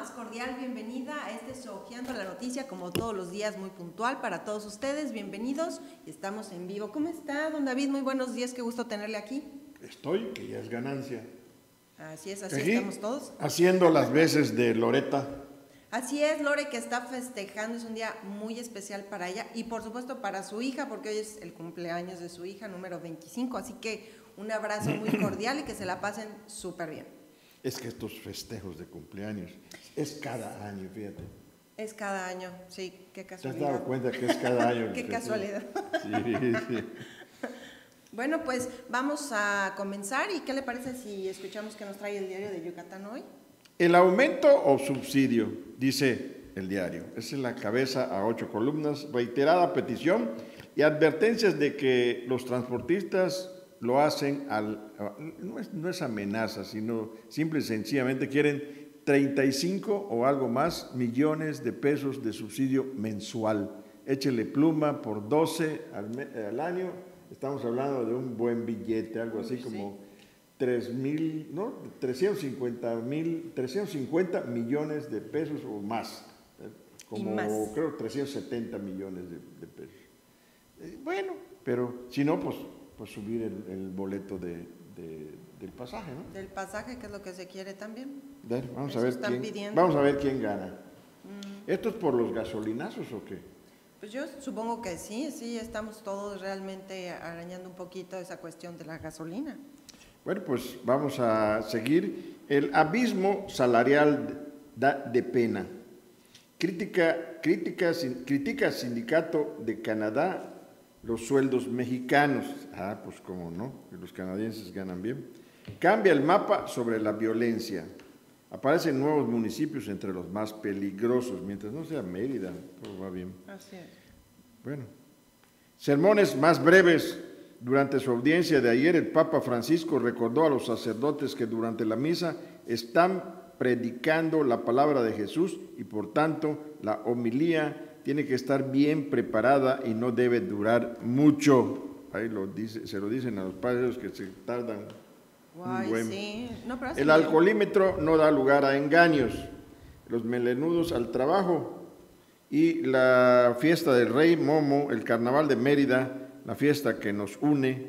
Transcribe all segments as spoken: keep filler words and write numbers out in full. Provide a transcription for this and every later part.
más cordial bienvenida a este Sojeando la Noticia, como todos los días, muy puntual para todos ustedes. Bienvenidos, estamos en vivo. ¿Cómo está, don David? Muy buenos días, qué gusto tenerle aquí. Estoy, que ya es ganancia. Así es, así Aquí, estamos todos. Haciendo las veces de Loreta. Así es, Lore, que está festejando, es un día muy especial para ella y por supuesto para su hija, porque hoy es el cumpleaños de su hija número veinticinco, así que un abrazo muy cordial y que se la pasen súper bien. Es que estos festejos de cumpleaños es cada año, fíjate. Es cada año, sí, qué casualidad. ¿Te has dado cuenta que es cada año? Qué casualidad. Sí, sí. Bueno, pues vamos a comenzar y ¿qué le parece si escuchamos qué nos trae el diario de Yucatán hoy? El aumento o subsidio, dice el diario. Esa es la cabeza a ocho columnas, reiterada petición y advertencias de que los transportistas lo hacen, al, no, es, no es amenaza, sino simple y sencillamente quieren treinta y cinco o algo más millones de pesos de subsidio mensual. Échele pluma por doce al, al año, estamos hablando de un buen billete, algo así como tres mil, ¿no? trescientos cincuenta mil, trescientos cincuenta millones de pesos o más, como más. creo trescientos setenta millones de, de pesos. Eh, bueno, pero si no, pues pues subir el, el boleto de, de, del pasaje, ¿no? Del pasaje, que es lo que se quiere también. Ver, vamos, a ver quién, vamos a ver quién gana. Mm. ¿Esto es por los gasolinazos o qué? Pues yo supongo que sí, sí, estamos todos realmente arañando un poquito esa cuestión de la gasolina. Bueno, pues vamos a seguir. El abismo salarial da de pena. Crítica, crítica, critica Sindicato de Canadá los sueldos mexicanos. Ah, pues cómo no, que los canadienses ganan bien. Cambia el mapa sobre la violencia. Aparecen nuevos municipios entre los más peligrosos, mientras no sea Mérida, todo va bien. Así es. Bueno, sermones más breves. Durante su audiencia de ayer, el Papa Francisco recordó a los sacerdotes que durante la misa están predicando la palabra de Jesús y por tanto la homilía tiene que estar bien preparada y no debe durar mucho. Ahí lo dice, se lo dicen a los padres que se tardan Guay, un buen. Sí. No, pero el alcoholímetro no da lugar a engaños. Los melenudos al trabajo y la fiesta del Rey Momo, el Carnaval de Mérida, la fiesta que nos une,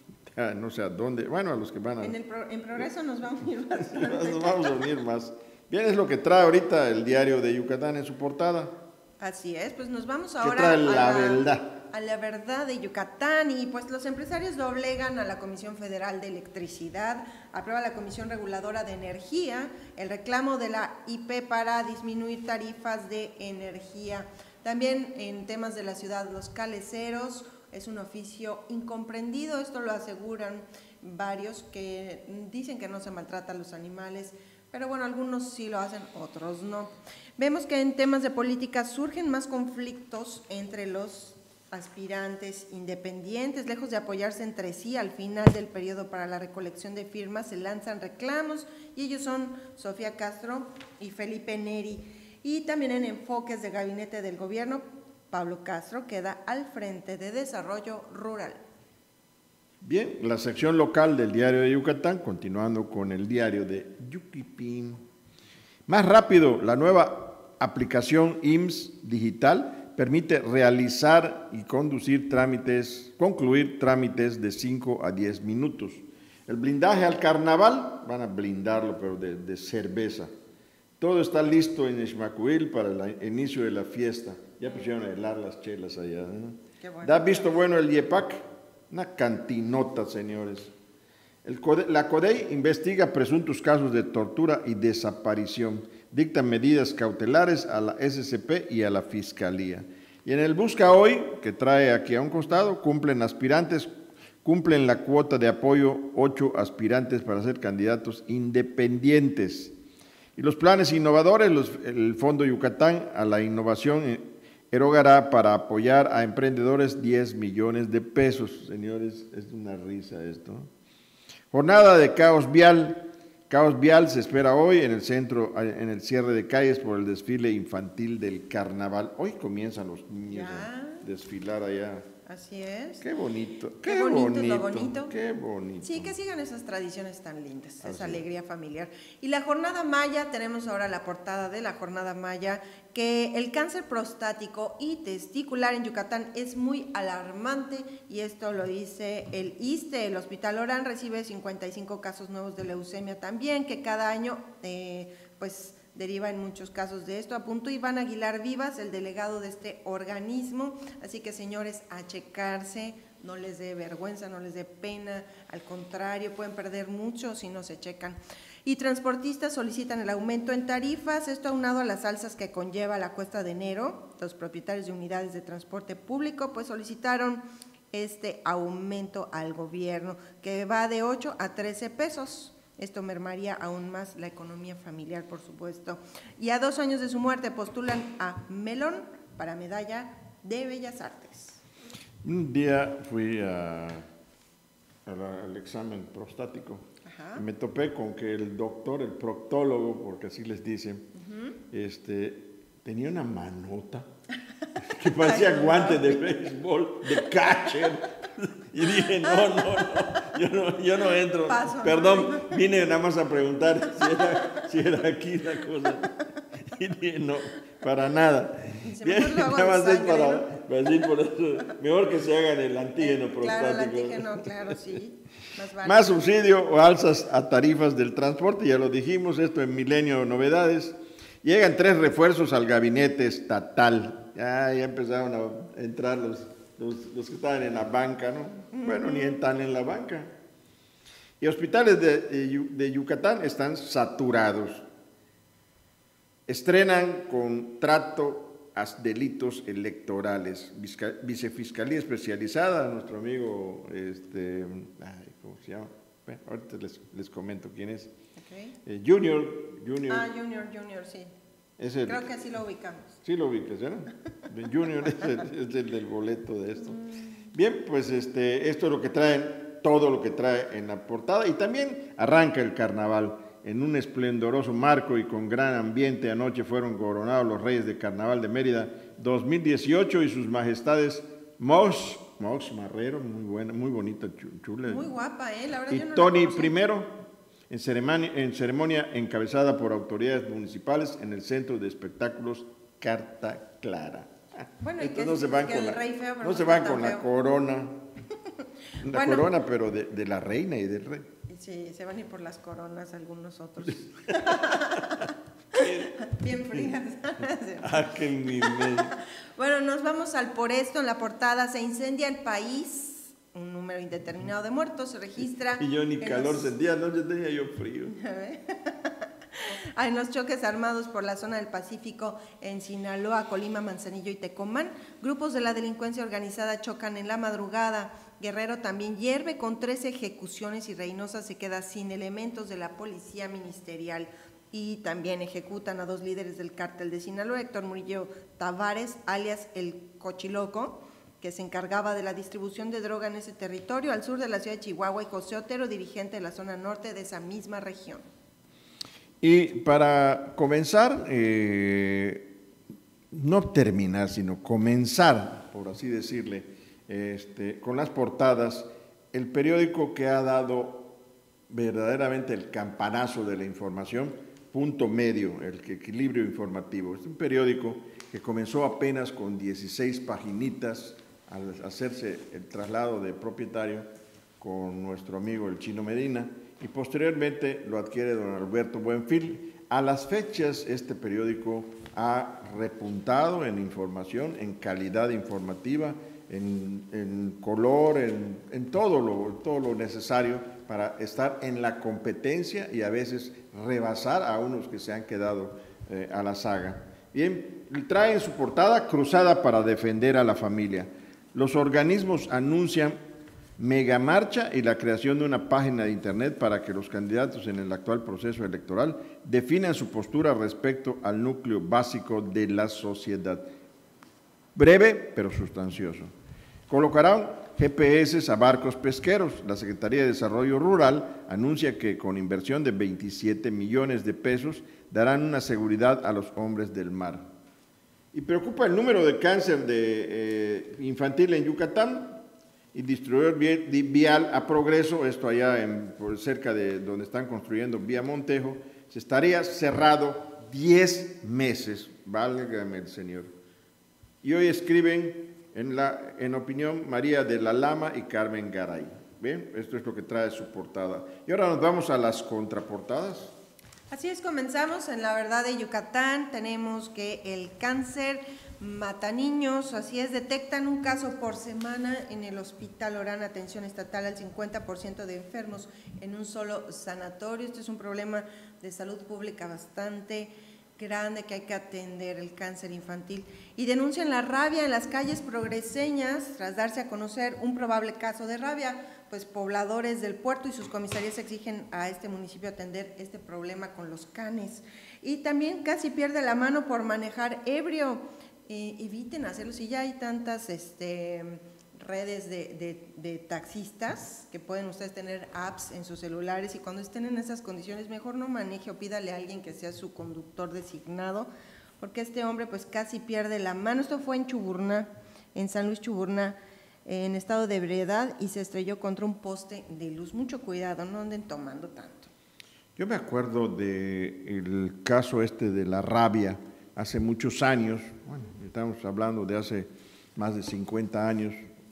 no sé a dónde, bueno, a los que van a... En, el pro, en Progreso nos vamos a unir más. Nos vamos a unir más. Bien, es lo que trae ahorita el diario de Yucatán en su portada. Así es, pues nos vamos ahora trae la a, la, verdad. a la verdad de Yucatán y pues los empresarios doblegan a la Comisión Federal de Electricidad, aprueba la Comisión Reguladora de Energía el reclamo de la I P para disminuir tarifas de energía. También en temas de la ciudad, los caleceros, es un oficio incomprendido, esto lo aseguran varios que dicen que no se maltratan los animales, pero bueno, algunos sí lo hacen, otros no. Vemos que en temas de política surgen más conflictos entre los aspirantes independientes, lejos de apoyarse entre sí al final del periodo para la recolección de firmas, se lanzan reclamos y ellos son Sofía Castro y Felipe Neri. Y también en enfoques de gabinete del gobierno, Pablo Castro queda al frente de Desarrollo Rural. Bien, la sección local del diario de Yucatán, continuando con el diario de Yuquipín. Más rápido, la nueva aplicación I M S S digital permite realizar y conducir trámites, concluir trámites de cinco a diez minutos. El blindaje al carnaval, van a blindarlo, pero de, de cerveza. Todo está listo en Ixmacuil para el inicio de la fiesta. Ya pusieron a helar las chelas allá. ¿eh? Qué bueno. ¿Da visto bueno el IEPAC? Una cantinota, señores. El CODE, la CODEI investiga presuntos casos de tortura y desaparición. Dicta medidas cautelares a la S C P y a la Fiscalía. Y en el Busca Hoy, que trae aquí a un costado, cumplen aspirantes, cumplen la cuota de apoyo ocho aspirantes para ser candidatos independientes. Y los planes innovadores, los, el Fondo Yucatán a la innovación erogará para apoyar a emprendedores diez millones de pesos. Señores, es una risa esto. Jornada de caos vial. Caos vial se espera hoy en el centro, en el cierre de calles por el desfile infantil del carnaval. Hoy comienzan los niños ¿Ya? a desfilar allá Así es. Qué bonito, qué, qué bonito, bonito, lo bonito. Qué bonito. Sí, que sigan esas tradiciones tan lindas, Así esa es. alegría familiar. Y la jornada maya, tenemos ahora la portada de la jornada maya, que el cáncer prostático y testicular en Yucatán es muy alarmante, y esto lo dice el ISSSTE. El Hospital Orán recibe cincuenta y cinco casos nuevos de leucemia también, que cada año eh, pues deriva en muchos casos de esto. Apuntó Iván Aguilar Vivas, el delegado de este organismo. Así que, señores, a checarse, no les dé vergüenza, no les dé pena, al contrario, pueden perder mucho si no se checan. Y transportistas solicitan el aumento en tarifas, esto aunado a las alzas que conlleva la cuesta de enero. Los propietarios de unidades de transporte público pues solicitaron este aumento al gobierno, que va de ocho a trece pesos. Esto mermaría aún más la economía familiar, por supuesto. Y a dos años de su muerte postulan a Melón para medalla de Bellas Artes. Un día fui a, a la, al examen prostático. Ajá. Y me topé con que el doctor, el proctólogo, porque así les dicen, Uh-huh. este, tenía una manota que parecía guante de béisbol, de catcher. Y dije, no, no, no, yo no, yo no entro. Paso, Perdón, ¿no? Vine nada más a preguntar si era, si era aquí la cosa. Y dije, no, para nada. Se Bien, lo hago nada más de es sangre, para, ¿no? para decir por eso. Mejor que se hagan el antígeno Eh, prostático. Claro, el antígeno, claro, sí. Más, vale. Más subsidio o alzas a tarifas del transporte, ya lo dijimos, esto en Milenio Novedades. Llegan tres refuerzos al gabinete estatal. Ya, ya empezaron a entrar los, los, los que estaban en la banca, ¿no? Uh-huh. Bueno, ni están en la banca. Y hospitales de, de, de Yucatán están saturados. Estrenan contrato a delitos electorales. Vicefiscalía Especializada, nuestro amigo, este, ay, ¿cómo se llama? Bueno, ahorita les, les comento quién es. Okay. Eh, Junior, Junior. Ah, Junior, Junior, sí. Es el, Creo que así lo ubicamos. Sí lo ubicas, ¿no? Junior es el, es el del boleto de esto. Mm. Bien, pues este, esto es lo que traen, todo lo que trae en la portada. Y también arranca el carnaval en un esplendoroso marco y con gran ambiente. Anoche fueron coronados los Reyes de Carnaval de Mérida dos mil dieciocho y sus majestades Mox, Mox Marrero, muy buena, muy bonita, chula. Muy guapa, ¿eh? La verdad y yo no Tony la primero, en ceremonia, en ceremonia encabezada por autoridades municipales en el Centro de Espectáculos Carta Clara. Bueno, ¿y Estos qué no se van que con, el la, rey feo, pero no no se van tan con la feo? corona, la Bueno. corona, pero de, de la reina y del rey. Sí, se van a ir por las coronas algunos otros. Bien frías. Ah, qué nivel. Bueno, nos vamos al por esto. En la portada: se incendia el país, un número indeterminado de muertos se registra. Y yo ni calor los... sentía, no, yo tenía yo frío. En los choques armados por la zona del Pacífico en Sinaloa, Colima, Manzanillo y Tecomán, grupos de la delincuencia organizada chocan en la madrugada. Guerrero también hierve con tres ejecuciones y Reynosa se queda sin elementos de la policía ministerial. Y también ejecutan a dos líderes del cártel de Sinaloa, Héctor Murillo Tavares, alias El Cochiloco, que se encargaba de la distribución de droga en ese territorio, al sur de la ciudad de Chihuahua, y José Otero, dirigente de la zona norte de esa misma región. Y para comenzar, eh, no terminar, sino comenzar, por así decirle, este, con las portadas, el periódico que ha dado verdaderamente el campanazo de la información, Punto Medio, el equilibrio informativo. Es un periódico que comenzó apenas con dieciséis paginitas al hacerse el traslado de propietario con nuestro amigo el Chino Medina, y posteriormente lo adquiere don Alberto Buenfil. A las fechas, este periódico ha repuntado en información, en calidad informativa, en, en color, en, en todo, lo, todo lo necesario para estar en la competencia y a veces rebasar a unos que se han quedado eh, a la saga. Bien, trae en su portada: cruzada para defender a la familia. Los organismos anuncian megamarcha y la creación de una página de internet para que los candidatos en el actual proceso electoral definan su postura respecto al núcleo básico de la sociedad. Breve, pero sustancioso. Colocarán G P S a barcos pesqueros. La Secretaría de Desarrollo Rural anuncia que con inversión de veintisiete millones de pesos darán una seguridad a los hombres del mar. Y preocupa el número de cáncer de, eh, infantil en Yucatán. Y distribuidor vial a Progreso, esto allá en, por cerca de donde están construyendo Vía Montejo, se estaría cerrado diez meses, válgame el Señor. Y hoy escriben en, la, en opinión María de la Lama y Carmen Garay. ¿Bien? Esto es lo que trae su portada. Y ahora nos vamos a las contraportadas. Así es, comenzamos en La Verdad de Yucatán. Tenemos que el cáncer mata niños, así es, detectan un caso por semana en el hospital Orán, atención estatal al cincuenta por ciento de enfermos en un solo sanatorio. Este es un problema de salud pública bastante grande que hay que atender, el cáncer infantil. Y denuncian la rabia en las calles progreseñas tras darse a conocer un probable caso de rabia. Pues pobladores del puerto y sus comisarías exigen a este municipio atender este problema con los canes. Y también casi pierde la mano por manejar ebrio. Eh, eviten hacerlo, si ya hay tantas este, redes de, de, de taxistas que pueden ustedes tener apps en sus celulares, y cuando estén en esas condiciones mejor no maneje o pídale a alguien que sea su conductor designado, porque este hombre pues casi pierde la mano. Esto fue en Chuburná, en San Luis Chuburná, en estado de ebriedad, y se estrelló contra un poste de luz. Mucho cuidado, no anden tomando tanto. Yo me acuerdo del caso este de la rabia hace muchos años, bueno, estamos hablando de hace más de cincuenta años,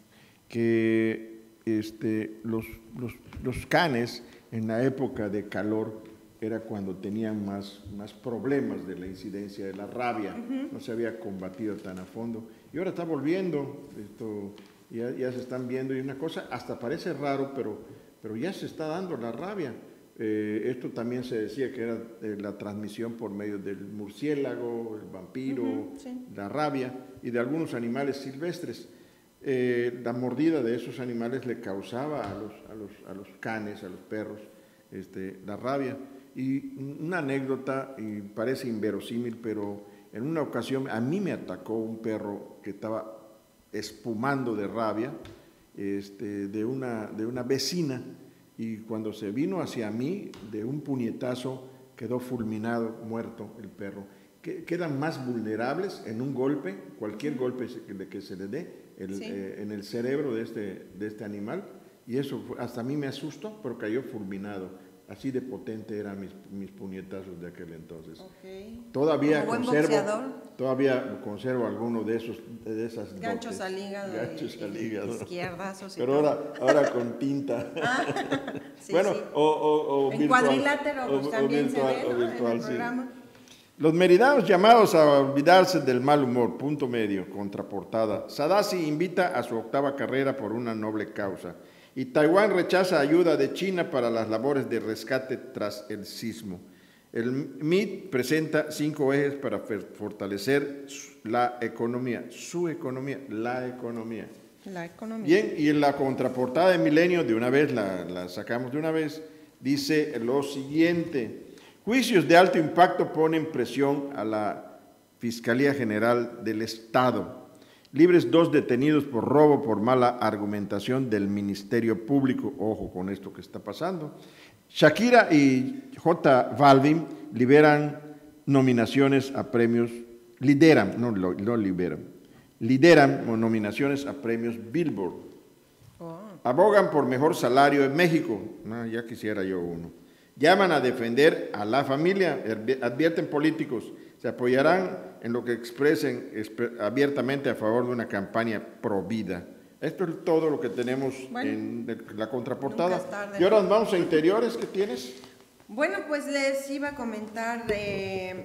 que este, los, los, los canes en la época de calor era cuando tenían más, más problemas de la incidencia de la rabia, uh-huh. No se había combatido tan a fondo, y ahora está volviendo, esto, ya, ya se están viendo, y una cosa hasta parece raro, pero, pero ya se está dando la rabia. Eh, esto también se decía que era eh, la transmisión por medio del murciélago, el vampiro, uh-huh, sí. La rabia y de algunos animales silvestres. Eh, la mordida de esos animales le causaba a los, a los, a los canes, a los perros, este, la rabia. Y una anécdota, y parece inverosímil, pero en una ocasión a mí me atacó un perro que estaba espumando de rabia, este, de, una, de una vecina. Y cuando se vino hacia mí, de un puñetazo, quedó fulminado, muerto el perro. Quedan más vulnerables en un golpe, cualquier golpe que se le dé el, sí. eh, en el cerebro de este, de este animal, y eso fue, hasta a mí me asustó, pero cayó fulminado. Así de potente eran mis, mis puñetazos de aquel entonces. Okay. Todavía conservo, todavía conservo alguno de esos, de esas ganchos dotes, al hígado, ganchos y, al hígado. Izquierdazos y pero todo. ahora, ahora con tinta. Ah, sí, bueno, sí. O, o, o en virtual, cuadrilátero pues, o, también o virtual, se ve, ¿no? o virtual, en el sí. programa. Los meridanos llamados a olvidarse del mal humor, punto medio, contraportada. Sadasi invita a su octava carrera por una noble causa. Y Taiwán rechaza ayuda de China para las labores de rescate tras el sismo. El M I T presenta cinco ejes para fortalecer la economía, su economía, la economía. La economía. Bien, y en la contraportada de Milenio, de una vez, la, la sacamos de una vez, dice lo siguiente: juicios de alto impacto ponen presión a la Fiscalía General del Estado. Libres dos detenidos por robo por mala argumentación del Ministerio Público. Ojo con esto que está pasando. Shakira y J Balvin liberan nominaciones a premios, lideran, no, no liberan, lideran nominaciones a premios Billboard. Oh. Abogan por mejor salario en México. No, ya quisiera yo uno. Llaman a defender a la familia, advierten políticos, se apoyarán en lo que expresen abiertamente a favor de una campaña pro vida. Esto es todo lo que tenemos bueno, en la contraportada. Y ahora vamos a interiores, ¿qué tienes? Bueno, pues les iba a comentar de,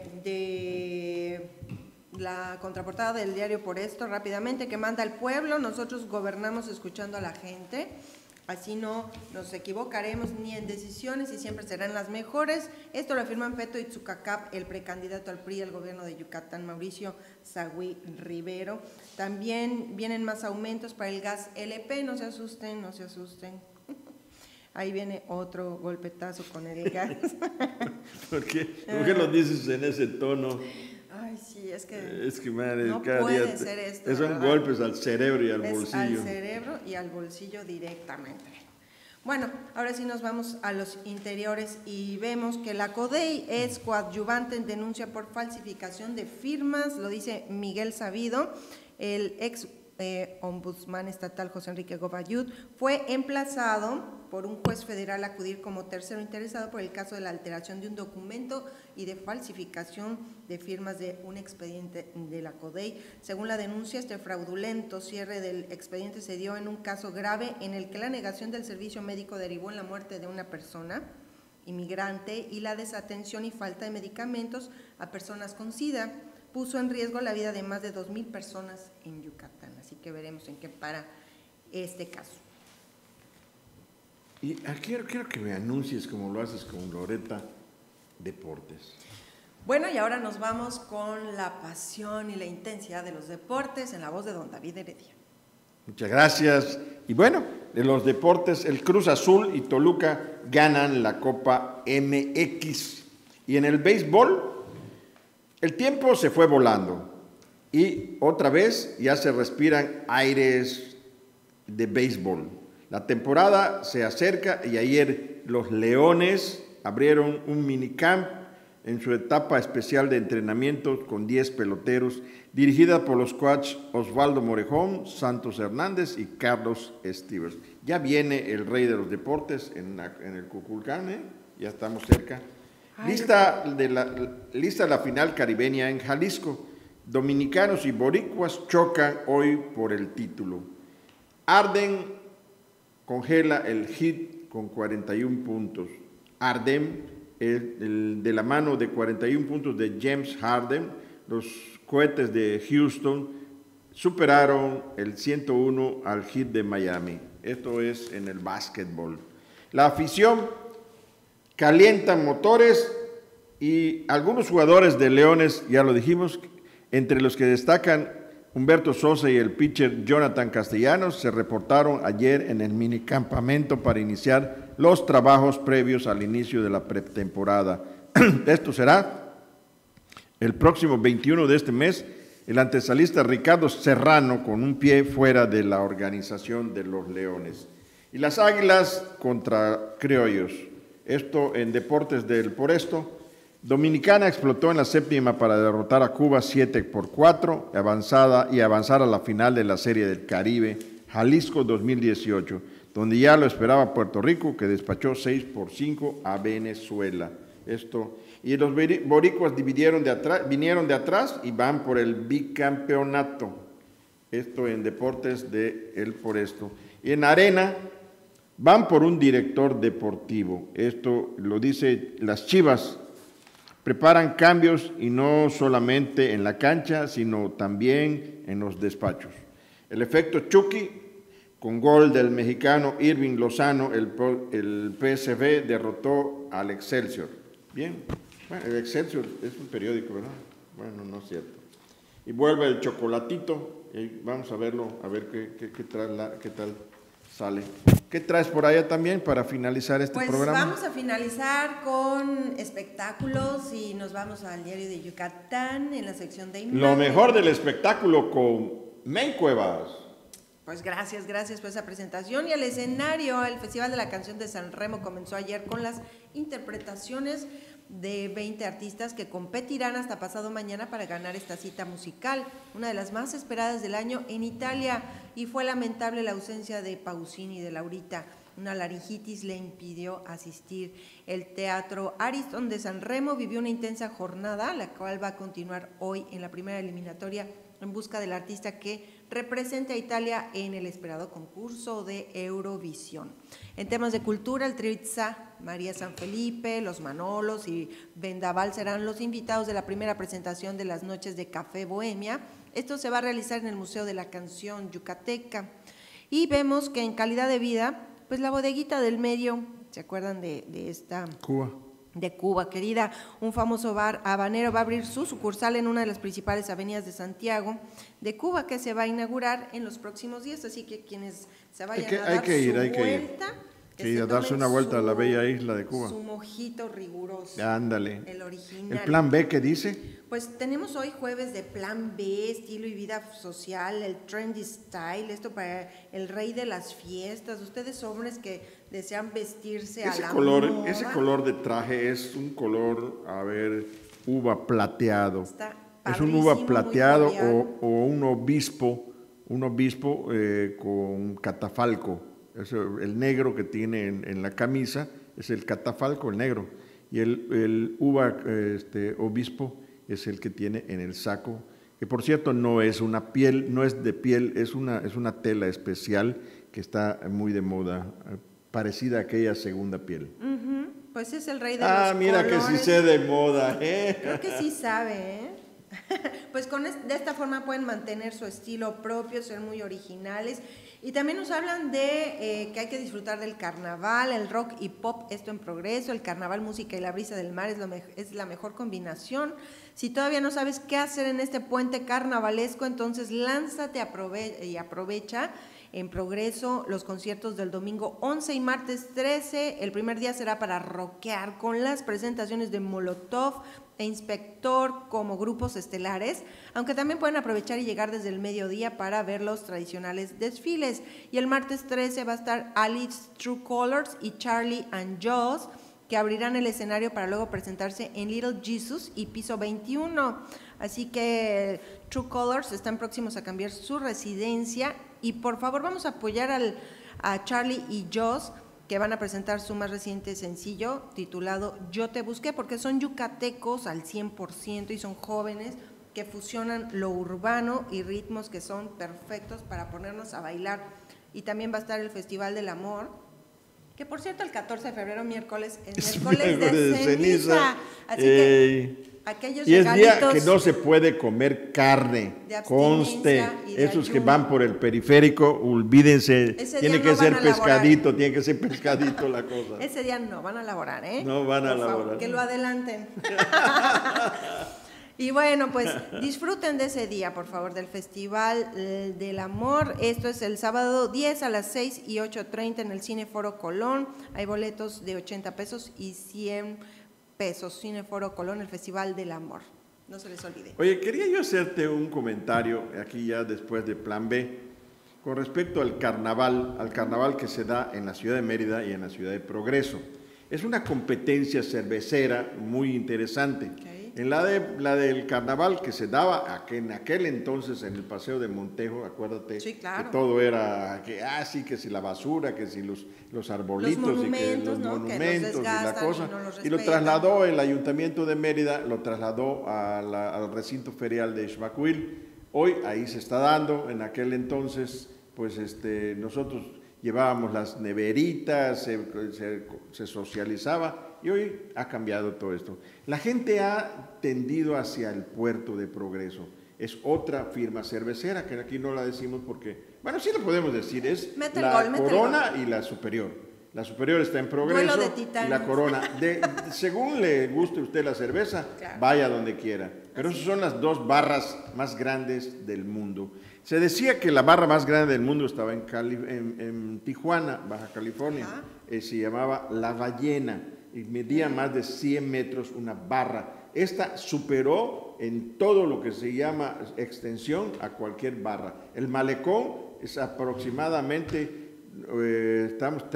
de la contraportada del diario Por Esto rápidamente, que manda al pueblo, nosotros gobernamos escuchando a la gente. Así no nos equivocaremos ni en decisiones y siempre serán las mejores. Esto lo afirman Peto Itzcucacap, el precandidato al P R I al gobierno de Yucatán, Mauricio Sagüí Rivero. También vienen más aumentos para el gas L P, no se asusten, no se asusten. Ahí viene otro golpetazo con el gas. ¿Por qué, ¿Por qué lo dices en ese tono? Ay, sí, es que, es que madre, no cada puede día ser esto. Son ¿verdad? golpes al cerebro y al es bolsillo. Al cerebro y al bolsillo directamente. Bueno, ahora sí nos vamos a los interiores y vemos que la CODEI es coadyuvante en denuncia por falsificación de firmas, lo dice Miguel Sabido, el ex eh, ombudsman estatal José Enrique Gobayud, fue emplazado por un juez federal a acudir como tercero interesado por el caso de la alteración de un documento y de falsificación de firmas de un expediente de la CODEI. Según la denuncia, este fraudulento cierre del expediente se dio en un caso grave en el que la negación del servicio médico derivó en la muerte de una persona inmigrante y la desatención y falta de medicamentos a personas con SIDA puso en riesgo la vida de más de dos mil personas en Yucatán. Así que veremos en qué para este caso. Y quiero, quiero que me anuncies, como lo haces con Loreta, deportes. Bueno, y ahora nos vamos con la pasión y la intensidad de los deportes en la voz de don David Heredia. Muchas gracias. Y bueno, de los deportes, el Cruz Azul y Toluca ganan la Copa M X. Y en el béisbol, el tiempo se fue volando. Y otra vez ya se respiran aires de béisbol. La temporada se acerca y ayer los Leones abrieron un minicamp en su etapa especial de entrenamiento con diez peloteros, dirigida por los coaches Osvaldo Morejón, Santos Hernández y Carlos Stevers. Ya viene el rey de los deportes en, la, en el Cuculcán, ¿eh? Ya estamos cerca. Lista, de la, lista la final caribeña en Jalisco. Dominicanos y boricuas chocan hoy por el título. Arden congela el Heat con cuarenta y un puntos. Harden, el, el, de la mano de cuarenta y un puntos de James Harden, los cohetes de Houston superaron el ciento uno al Heat de Miami. Esto es en el básquetbol. La afición calienta motores y algunos jugadores de Leones, ya lo dijimos, entre los que destacan Humberto Sosa y el pitcher Jonathan Castellanos, se reportaron ayer en el minicampamento para iniciar los trabajos previos al inicio de la pretemporada. Esto será el próximo veintiuno de este mes. El antesalista Ricardo Serrano con un pie fuera de la organización de los Leones. Y las Águilas contra Criollos. Esto en deportes del por esto. Dominicana explotó en la séptima para derrotar a Cuba siete por cuatro avanzada, y avanzar a la final de la Serie del Caribe, Jalisco dos mil dieciocho, donde ya lo esperaba Puerto Rico, que despachó seis por cinco a Venezuela. Esto, y los boricuas dividieron de atrás, vinieron de atrás y van por el bicampeonato. Esto en deportes de el por esto. Y en arena van por un director deportivo. Esto lo dice las Chivas. Preparan cambios y no solamente en la cancha, sino también en los despachos. El efecto Chucky, con gol del mexicano Irving Lozano, el, el P S V derrotó al Excelsior. Bien, bueno, el Excelsior es un periódico, ¿verdad? Bueno, no es cierto. Y vuelve el chocolatito, y vamos a verlo, a ver qué, qué, qué, trae la, qué tal sale. ¿Qué traes por allá también para finalizar este pues programa? Pues vamos a finalizar con espectáculos y nos vamos al Diario de Yucatán en la sección de imagen. Lo mejor del espectáculo con May Cuevas. Pues gracias, gracias por esa presentación. Y el escenario, el Festival de la Canción de San Remo comenzó ayer con las interpretaciones de veinte artistas que competirán hasta pasado mañana para ganar esta cita musical, una de las más esperadas del año en Italia, y fue lamentable la ausencia de Pausini y de Laurita. Una laringitis le impidió asistir. El Teatro Ariston de San Remo vivió una intensa jornada, la cual va a continuar hoy en la primera eliminatoria en busca del artista que represente a Italia en el esperado concurso de Eurovisión. En temas de cultura, el Tritza, María San Felipe, los Manolos y Vendaval serán los invitados de la primera presentación de las noches de Café Bohemia. Esto se va a realizar en el Museo de la Canción Yucateca. Y vemos que en calidad de vida, pues la bodeguita del medio, ¿se acuerdan de, de esta? Cuba. De Cuba, querida, un famoso bar habanero va a abrir su sucursal en una de las principales avenidas de Santiago de Cuba, que se va a inaugurar en los próximos días, así que quienes se vayan hay que, a dar hay que ir, su hay vuelta, Sí, a darse una vuelta su, a la bella isla de Cuba. Su mojito riguroso. Ándale. El original. ¿El plan B qué dice? Pues tenemos hoy jueves de plan B, estilo y vida social, el trendy style, esto para el rey de las fiestas. Ustedes hombres que desean vestirse ese a la color, moda. Ese color de traje es un color, a ver, uva plateado. Está es un uva plateado o, o un obispo, un obispo eh, con catafalco. Eso, el negro que tiene en, en la camisa es el catafalco, el negro, y el, el uva este, obispo es el que tiene en el saco, que por cierto no es una piel, no es de piel, es una, es una tela especial que está muy de moda, parecida a aquella segunda piel. Uh-huh. Pues es el rey de ah, los mira colores. Que sí sé de moda, ¿eh? Creo que sí sabe, ¿eh? Pues con es, de esta forma pueden mantener su estilo propio, ser muy originales. Y también nos hablan de eh, que hay que disfrutar del carnaval, el rock y pop, esto en progreso, el carnaval, música y la brisa del mar es, lo me es la mejor combinación. Si todavía no sabes qué hacer en este puente carnavalesco, entonces lánzate aprove y aprovecha en progreso los conciertos del domingo once y martes trece. El primer día será para rockear con las presentaciones de Molotov e Inspector como grupos estelares, aunque también pueden aprovechar y llegar desde el mediodía para ver los tradicionales desfiles. Y el martes trece va a estar Alice True Colors y Charlie and Joss, que abrirán el escenario para luego presentarse en Little Jesus y Piso veintiuno. Así que True Colors están próximos a cambiar su residencia y por favor vamos a apoyar al, a Charlie y Joss, que van a presentar su más reciente sencillo titulado Yo te busqué, porque son yucatecos al cien por ciento y son jóvenes que fusionan lo urbano y ritmos que son perfectos para ponernos a bailar. Y también va a estar el Festival del Amor, que por cierto el catorce de febrero, miércoles, es miércoles de, de ceniza. ceniza. Así eh, que aquellos y es día que no se puede comer carne, conste, esos ayuno. Que van por el periférico, olvídense, ese tiene que no ser pescadito, tiene que ser pescadito la cosa. Ese día no van a laborar, ¿eh? No van a por laborar. Favor, que lo adelanten. Y bueno, pues disfruten de ese día, por favor, del Festival del Amor. Esto es el sábado diez a las seis y ocho treinta en el Cine Foro Colón. Hay boletos de ochenta pesos y cien pesos. Cine Foro Colón, el Festival del Amor. No se les olvide. Oye, quería yo hacerte un comentario aquí ya después de Plan B con respecto al carnaval, al carnaval que se da en la ciudad de Mérida y en la ciudad de Progreso. Es una competencia cervecera muy interesante. Okay. En la, de, la del carnaval que se daba en aquel entonces en el Paseo de Montejo, acuérdate, sí, claro. Que todo era, que ah, sí, que si la basura, que si los, los arbolitos, los monumentos, y que los ¿no? monumentos que y la cosa. Y, no y lo trasladó el Ayuntamiento de Mérida, lo trasladó a la, al recinto ferial de Xmacuil. Hoy ahí se está dando, en aquel entonces, pues este, nosotros llevábamos las neveritas, se, se, se socializaba. Y hoy ha cambiado todo esto. La gente ha tendido hacia el puerto de Progreso. Es otra firma cervecera, que aquí no la decimos porque, bueno, sí lo podemos decir, es mete la gol, Corona y la Superior. La Superior está en Progreso y la Corona. De, de, según le guste a usted la cerveza, claro. Vaya donde quiera. Pero esas son las dos barras más grandes del mundo. Se decía que la barra más grande del mundo estaba en, Cali, en, en Tijuana, Baja California. Eh, se llamaba La Ballena. Y medía más de cien metros una barra. Esta superó en todo lo que se llama extensión a cualquier barra. El malecón es aproximadamente, eh, estamos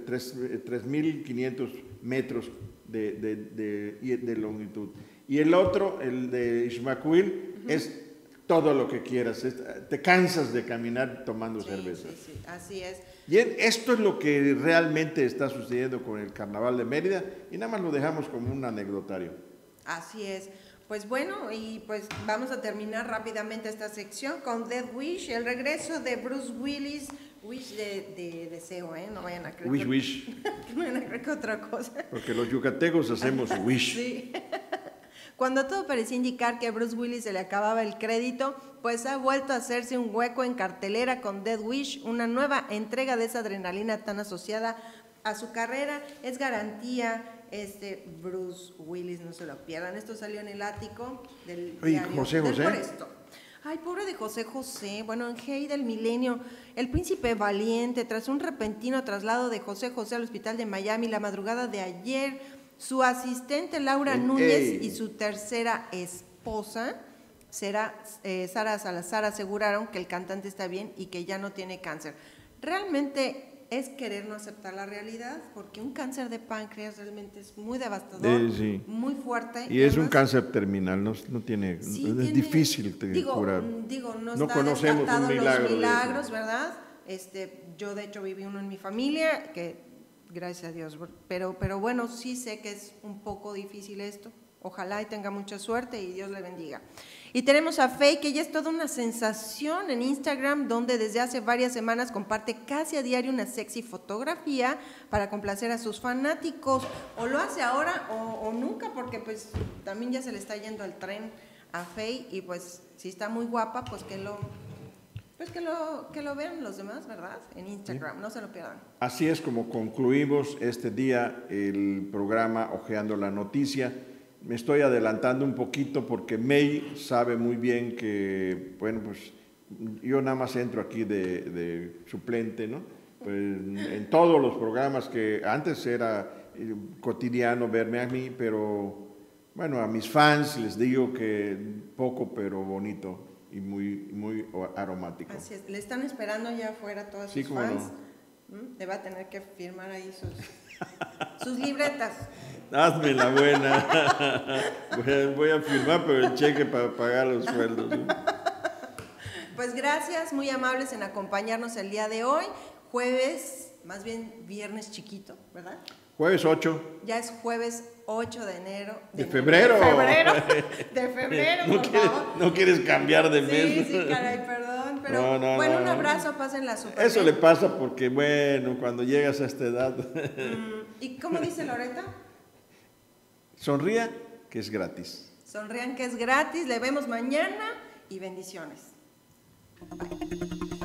tres mil quinientos metros de, de, de, de longitud. Y el otro, el de Xmacuil, uh-huh. es todo lo que quieras. Te cansas de caminar tomando sí, cerveza. Sí, sí, así es. Y esto es lo que realmente está sucediendo con el Carnaval de Mérida y nada más lo dejamos como un anecdotario. Así es. Pues bueno, y pues vamos a terminar rápidamente esta sección con Death Wish, el regreso de Bruce Willis. Wish de, de deseo, ¿eh? No vayan a creer. Wish, que, wish. No vayan a creer que otra cosa. Porque los yucatecos hacemos wish. Sí. Cuando todo parecía indicar que a Bruce Willis se le acababa el crédito, pues ha vuelto a hacerse un hueco en cartelera con Death Wish, una nueva entrega de esa adrenalina tan asociada a su carrera. Es garantía, este Bruce Willis, no se lo pierdan. Esto salió en el ático del Oye, diario José, José. del Foresto. Ay, pobre de José José. Bueno, en Hey del Milenio, el príncipe valiente, tras un repentino traslado de José José al hospital de Miami la madrugada de ayer, su asistente Laura Ey, Núñez ey. y su tercera esposa, Sara, eh, Sara Salazar, aseguraron que el cantante está bien y que ya no tiene cáncer. Realmente es querer no aceptar la realidad, porque un cáncer de páncreas realmente es muy devastador, Eh, sí. muy fuerte. Y es además, un cáncer terminal, no, no tiene, sí, es tiene- difícil de digo, curar. mm, Digo, no, No está conocemos un descartado milagro de los eso. milagros, ¿verdad? Este, yo de hecho viví uno en mi familia, que gracias a Dios, pero, pero bueno, sí sé que es un poco difícil esto. Ojalá y tenga mucha suerte y Dios le bendiga. Y tenemos a Faye, que ya es toda una sensación en Instagram, donde desde hace varias semanas comparte casi a diario una sexy fotografía para complacer a sus fanáticos. O lo hace ahora o, o nunca, porque pues también ya se le está yendo el tren a Faye y pues si está muy guapa, pues que lo, pues que lo, que lo vean los demás, ¿verdad? En Instagram, sí. No se lo pierdan. Así es como concluimos este día el programa Ojeando la Noticia. Me estoy adelantando un poquito porque May sabe muy bien que, bueno, pues yo nada más entro aquí de, de suplente, ¿no? Pues en todos los programas que antes era cotidiano verme a mí, pero bueno, a mis fans les digo que poco pero bonito y muy, muy aromático. Así es, le están esperando allá afuera todos sí, sus fans. No. Le va a tener que firmar ahí sus, sus libretas. Hazme la buena. Voy a, voy a firmar, pero el cheque para pagar los sueldos. ¿Sí? Pues gracias, muy amables en acompañarnos el día de hoy. Jueves, más bien viernes chiquito, ¿verdad? Jueves ocho. Ya es jueves ocho de enero. De, de febrero. De febrero. De febrero, no por quieres, favor. No quieres cambiar de mes. Sí, sí, caray, perdón. Pero no, no, bueno, no, un abrazo, pásenla súper Eso bien. le pasa porque, bueno, cuando llegas a esta edad. ¿Y cómo dice Loreta? Sonría, que es gratis. Sonrían, que es gratis. Le vemos mañana y bendiciones. Bye.